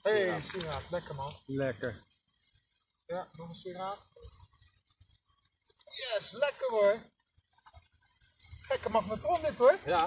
Hé, sieraad, lekker man. Lekker. Ja, nog een sieraad. Yes, lekker hoor. Gekke magnetron dit hoor. Ja.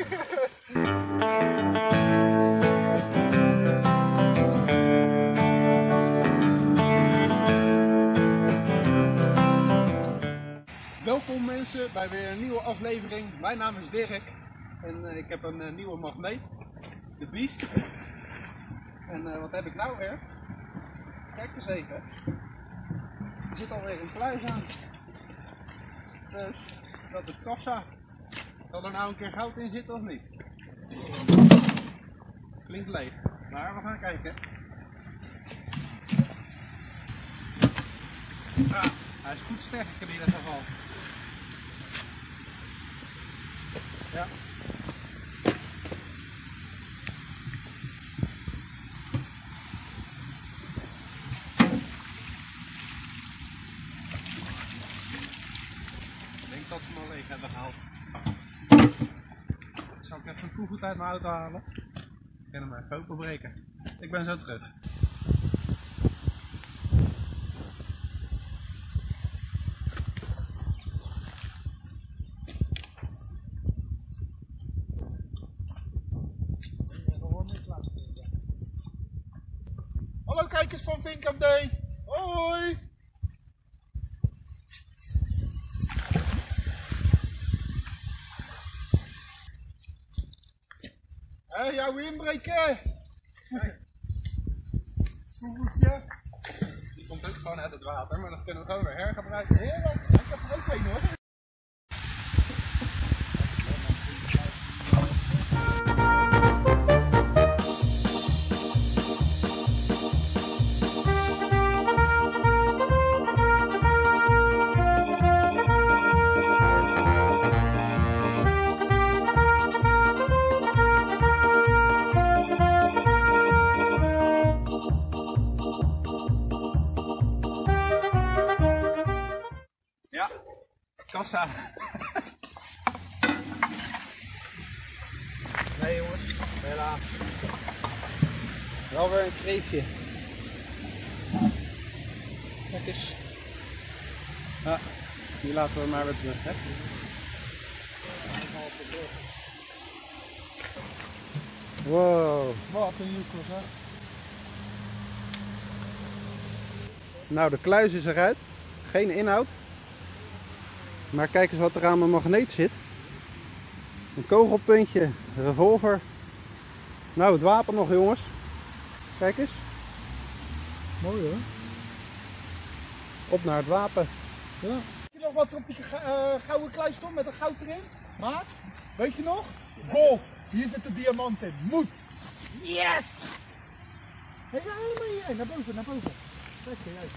Welkom mensen bij weer een nieuwe aflevering. Mijn naam is Dirk en ik heb een nieuwe magneet, de Beast. En wat heb ik nou weer? Kijk eens even. Er zit alweer een pluis aan. Dus dat is kassa. Zal er nou een keer goud in zitten of niet? Klinkt leeg, maar we gaan kijken. Ah, hij is goed sterk in ieder geval. Ja. Ik denk dat ze hem al leeg hebben gehaald. Zal ik even een koevoet uit mijn auto halen? Ik kan hem even openbreken. Ik ben zo terug. Hallo kijkers van Vincam Day. Hoi. Hé, jouw inbreken. Koevoetje. Die komt ook gewoon uit het water, maar dat kunnen we gewoon weer hergebruiken. Heerlijk. Ik heb er ook een hoor. Ja, kassa. Nee jongens, helaas. Wel weer een kreefje. Kijk eens. Ja, die laten we maar weer terug, hè. Wow. Wat een joekels hè. Nou, de kluis is eruit. Geen inhoud. Maar kijk eens wat er aan mijn magneet zit. Een kogelpuntje, een revolver. Nou, het wapen nog jongens. Kijk eens. Mooi hoor. Op naar het wapen. Ja. Weet je nog wat er op die gouden kluis stond met een goud erin? Maat, weet je nog? Gold. Hier zit de diamant in. Moet. Yes! Hé, ja, helemaal hier. Naar boven, naar boven. Kijk, juist.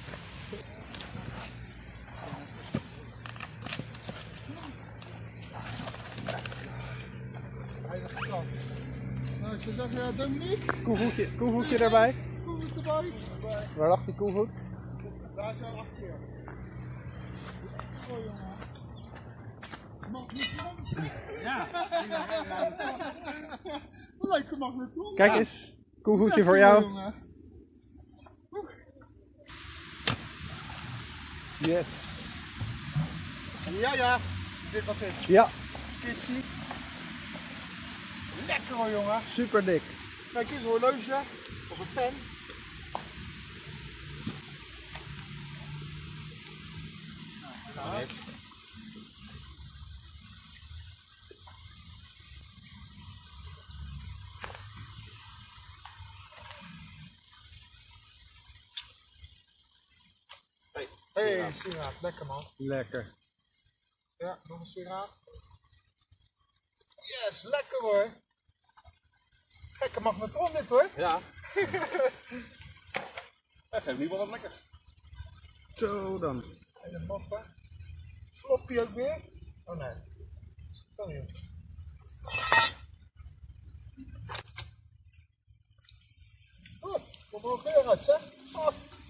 Heilige kant. Nou, ik zou zeggen, Dominique. Koevoetje erbij. Koevoet erbij. Waar lag die koevoet? Daar zo achter. Oh jongen. Magnetron. Ja. Leuke magnetron. Kijk eens. Koevoetje voor jou. Jongen. Yes. Ja, ja. Er zit wat in. Ja, Kissie. Lekker hoor jongen. super dik. Kijk eens, een horloge. Of een pen. Nou, Hé, sieraad, lekker man. Lekker. Ja, nog een sieraad. Yes, lekker hoor. Gekke magnetron dit hoor. Ja. Dat geeft niet wel wat lekkers. Zo dan. En de moppen. Floppy ook weer. Oh nee. Dat kan niet. Oh, komt er een geur uit zeg. Oh.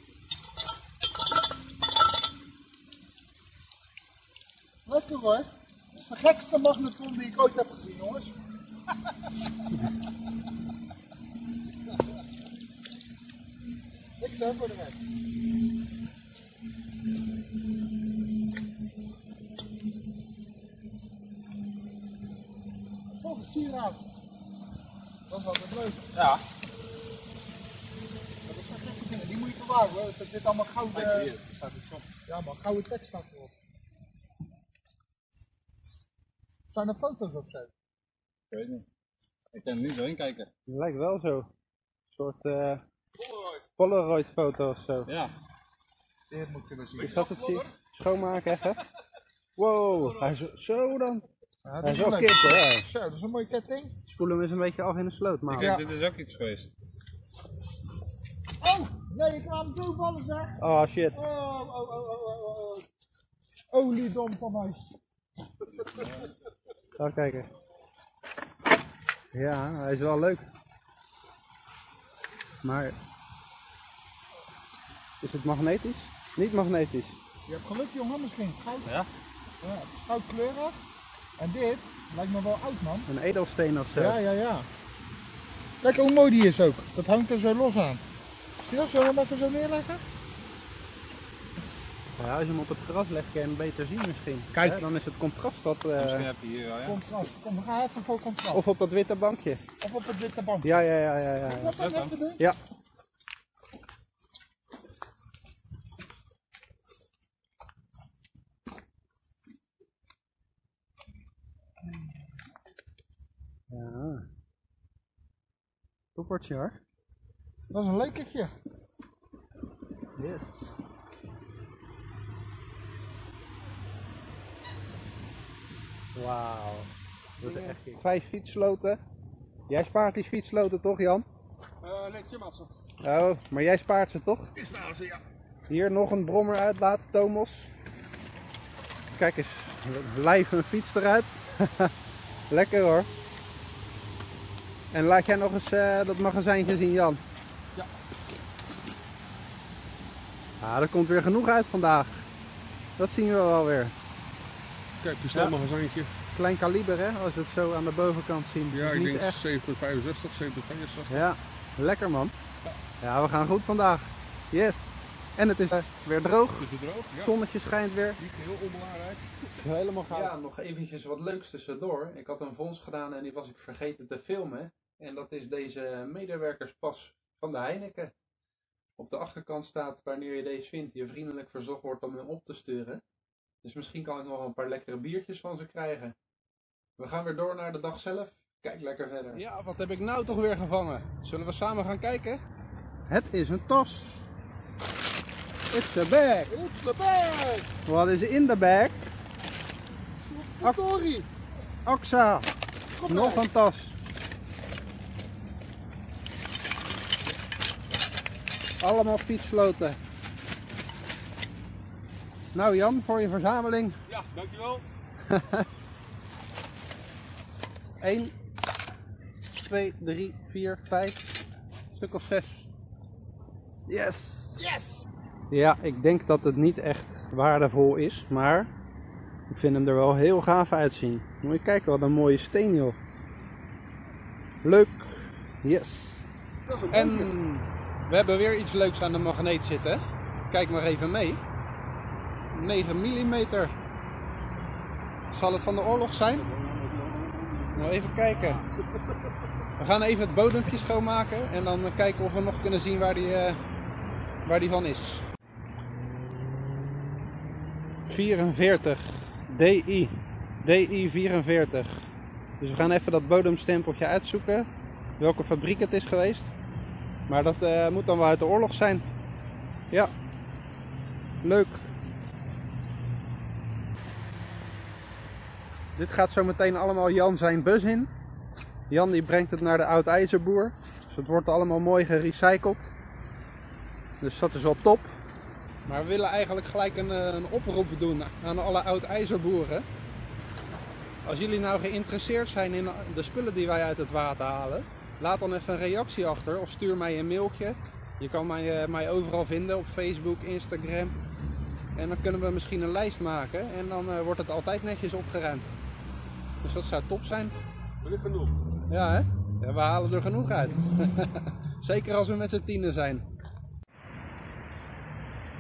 Lekker hoor. Dat is de gekste magnetron die ik ooit heb gezien jongens. hè, voor de rest. Oh, de sieraad. Dat is altijd leuk. Ja. Dat zijn gekke dingen, die moet je bewaren hoor. Er zit allemaal gouden... Kijk hier, er staat iets op. Ja man, gouden tekst staat erop. Zijn er foto's of zo? Ik weet niet. Ik kan er niet doorheen kijken. Het lijkt wel zo. Een soort Polaroid foto of zo. Ja. Dit moeten we zien. Is dat het zien? Schoonmaken even. Wow, hij is zo dan. Ja, Hij is wel kip hoor. Zo, dat is een mooie ketting. Spoel hem eens een beetje af in de sloot, man. Ja. Dit is ook iets geweest. Oh! Nee, ik laat hem zo vallen zeg. Oh shit. Oh. Oliedom van mij. Ga kijken. Ja, hij is wel leuk. Maar is het magnetisch? Niet magnetisch. Je hebt geluk jongen, misschien goud. Ja? Ja, het is goudkleurig. En dit lijkt me wel oud man. Een edelsteen of zo. Ja. Kijk hoe mooi die is ook. Dat hangt er zo los aan. Zie je dat? Zullen we hem even zo neerleggen? Ja, als je hem op het gras legt, kun je hem beter zien misschien. Kijk. Hè, dan is het contrast wat... Misschien heb je hier wel, ja. Contrast. Kom, we gaan even voor contrast. Of op dat witte bankje. Of op het witte bank. Ja. Wat dat even doen? Ja. Ja. Toppertje hoor. Dat is een lekertje. Yes. Wauw. Dat is echt gek. 5 fietssloten. Jij spaart die fietssloten toch, Jan? Nee, Timmersen. Oh, maar jij spaart ze toch? Is nou zo, ja. Hier nog een brommer uitlaten, Thomas. Kijk eens, live een fiets eruit. Lekker hoor. En laat jij nog eens dat magazijntje zien, Jan. Ja. Ah, er komt weer genoeg uit vandaag. Dat zien we wel weer. Kijk, een stelmagazijntje. Klein kaliber hè, als we het zo aan de bovenkant zien. Ja, ik Niet denk echt. 7,65, 7,65. Ja, lekker man. Ja, we gaan goed vandaag. Yes. En het is weer droog. Het is weer droog, ja. Zonnetje schijnt weer. Niet heel onbelangrijk. Helemaal gaaf. Ja, nog eventjes wat leuks tussendoor. Ik had een vondst gedaan en die was ik vergeten te filmen. En dat is deze medewerkerspas van de Heineken. Op de achterkant staat wanneer je deze vindt, je vriendelijk verzocht wordt om hem op te sturen. Dus misschien kan ik nog een paar lekkere biertjes van ze krijgen. We gaan weer door naar de dag zelf. Kijk lekker verder. Ja, wat heb ik nou toch weer gevangen? Zullen we samen gaan kijken? Het is een tas. It's a bag. It's a bag! Wat is in de bag? Verdorie! Oxa. Kom Nog maar. een tas. Allemaal fietssloten. Nou Jan, voor je verzameling. Ja, dankjewel. 1, 2, 3, 4, 5. Stuk of 6. Yes! Yes! Ja, ik denk dat het niet echt waardevol is, maar ik vind hem er wel heel gaaf uitzien. Moet je kijken, wat een mooie steen joh. Leuk. Yes. En we hebben weer iets leuks aan de magneet zitten. Kijk maar even mee. 9 mm. Zal het van de oorlog zijn? Nou, even kijken. We gaan even het bodempje schoonmaken en dan kijken of we nog kunnen zien waar die van is. 44. DI. DI 44. Dus we gaan even dat bodemstempeltje uitzoeken. Welke fabriek het is geweest. Maar dat moet dan wel uit de oorlog zijn. Ja. Leuk. Dit gaat zo meteen allemaal Jan zijn bus in. Jan die brengt het naar de oud-ijzerboer. Dus het wordt allemaal mooi gerecycled. Dus dat is wel top. Maar we willen eigenlijk gelijk een oproep doen aan alle oud-ijzerboeren. Als jullie nou geïnteresseerd zijn in de spullen die wij uit het water halen, laat dan even een reactie achter of stuur mij een mailtje. Je kan mij overal vinden op Facebook, Instagram. En dan kunnen we misschien een lijst maken en dan wordt het altijd netjes opgeruimd. Dus dat zou top zijn. Er ligt genoeg. Ja hè? Ja, we halen er genoeg uit. Zeker als we met z'n tienen zijn.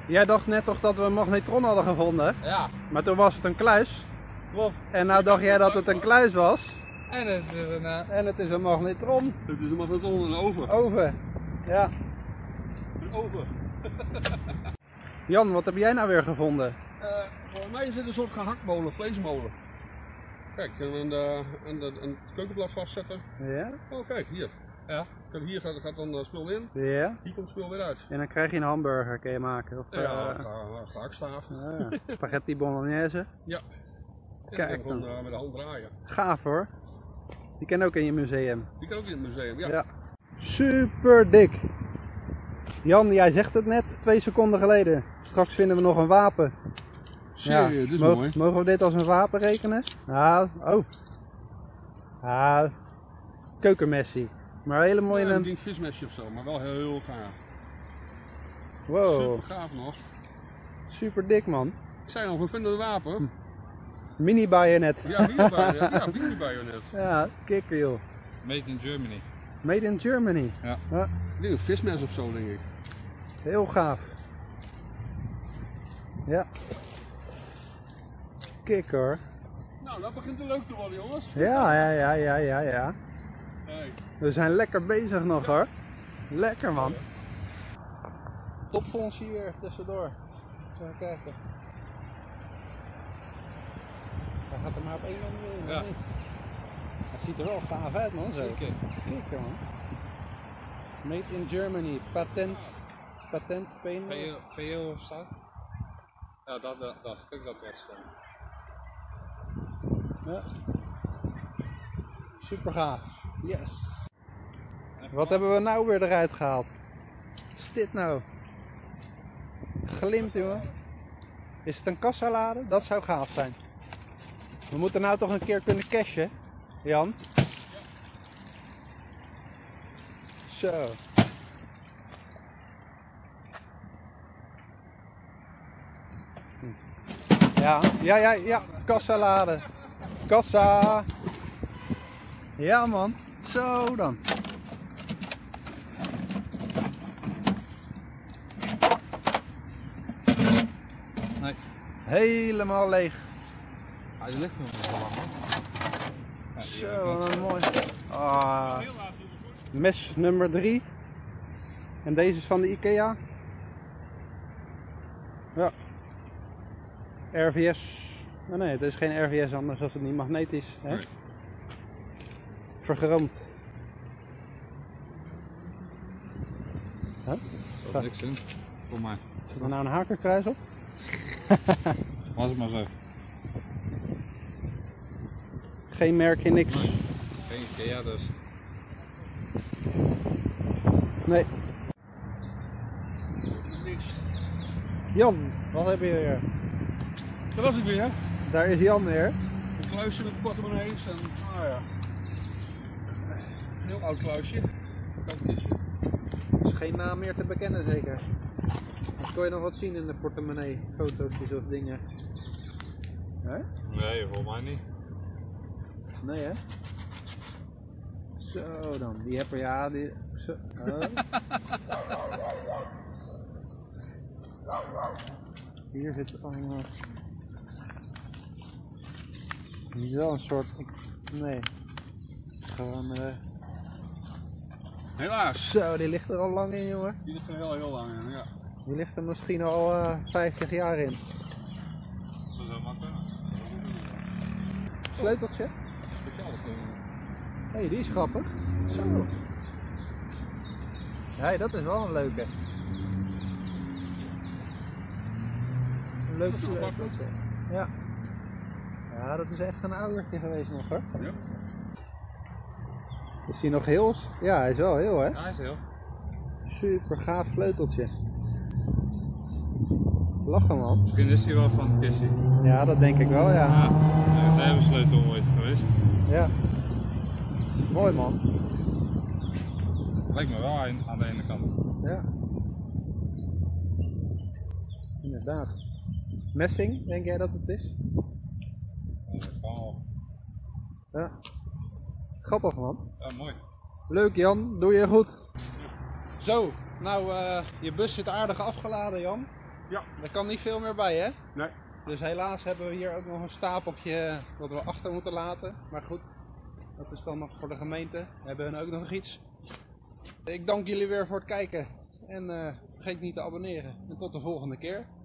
Jij dacht net toch dat we een magnetron hadden gevonden? Ja, Maar toen was het een kluis. klopt. En nou dacht jij dat het een kluis was. En het is een... En het is een magnetron. Het is een magnetron, een oven. Oven. Ja. Een oven. Jan, wat heb jij nou weer gevonden? Volgens mij is dit een soort gehaktmolen, vleesmolen. Kijk, en een keukenblad vastzetten. Ja. Oh kijk, hier. Ja. Kijk, hier gaat dan spul in, Ja. hier komt spul weer uit. En dan krijg je een hamburger, kun je maken. Of Ja, gaakstaaf. spaghetti bolognese. Ja. En Kijk dan gewoon dan. met de hand draaien. Gaaf hoor. Die kan ook in je museum. Die kan ook in het museum, ja. Ja. Super dik. Jan, jij zegt het net 2 seconden geleden. Straks vinden we nog een wapen. Zie je, dit is mooi. Mogen we dit als een wapen rekenen? Nou, oh. Ah, keukenmessie. Maar een hele mooie... Ja, ik denk vismesje of zo, maar wel heel gaaf. Wow, Super gaaf nog. super dik man. Ik zei nog, we vinden een wapen. Mini bayonet. Ja, mini-bajonet. Ja, kikker joh. Made in Germany. Made in Germany. Ja. Ik denk een vismes of zo, denk ik. Heel gaaf. Ja. Kikker hoor. Nou, dat begint er leuk te worden, jongens. Ja. Hey. We zijn lekker bezig nog hoor. Lekker man. Topfonds hier tussendoor. Even kijken. Hij gaat er maar op één manier in. Ja. Hij ziet er wel gaaf uit man. Zo. Zeker. Kikker man. Made in Germany. Patent paint. VO of zo? Ja, dat dacht ik ook dat was. Ja. Super gaaf. Yes. Wat hebben we nou weer eruit gehaald? Wat is dit nou? Glimt jongen. Is het een kassalade? Dat zou gaaf zijn. We moeten nou toch een keer kunnen cashen, Jan? Zo. Ja. Kassalade. Kassa. Ja man. Zo dan. Nee. Helemaal leeg. Hij ligt nog wel lang. Zo, wat mooi. Ah. Mes nummer 3. En deze is van de IKEA. Ja. RVS. Oh nee, het is geen RVS anders als het niet magnetisch. Hè? Nee. Vergroomd. Huh? Er zat niks in. Voor mij. Zit er nou een hakenkruis op? Was het maar zo. Geen merkje, niks. Geen IKEA dus. Nee. Niks. Jan, wat heb je hier? Daar was ik weer. Daar is Jan weer. Een kluisje met portemonnees en, ja. Een heel oud kluisje. Kantje. Er is geen naam meer te bekennen zeker. Kon je nog wat zien in de portemonnee? Foto's of dingen? Hè? Nee, volgens mij niet. Nee hè? Zo dan, die heb er ja, die... Zo. Oh. Hier zit het allemaal... Hier is wel een soort... Nee. Gewoon... Helaas. Zo, die ligt er al lang in jongen. Die ligt er heel lang in, ja. Die ligt er misschien al 50 jaar in. Zo zou maar kunnen. Sleuteltje? Speciaal sleutel. Hé, die is grappig. Zo. Ja, dat is wel een leuke. Een leuk Dat is een apart. sleuteltje. Ja. Ja, dat is echt een oudertje geweest nog hoor. Ja. Is hij nog heel? Ja, hij is wel heel hè. Ja, hij is heel. Super gaaf sleuteltje. Lachen man. Misschien is hij wel van Kissy. Ja, dat denk ik wel ja. Ja, zij hebben sleutel ooit geweest. Ja. Mooi man. Lijkt me wel aan de ene kant. Ja. Inderdaad. Messing, denk jij dat het is? Dat kan wel. Ja. Grappig man. Ja, mooi. Leuk Jan, doe je goed. Zo, nou je bus zit aardig afgeladen Jan. Ja. Er kan niet veel meer bij, hè? Nee. Dus helaas hebben we hier ook nog een stapeltje wat we achter moeten laten. Maar goed, dat is dan nog voor de gemeente. We hebben ook nog iets. Ik dank jullie weer voor het kijken. En vergeet niet te abonneren. En tot de volgende keer.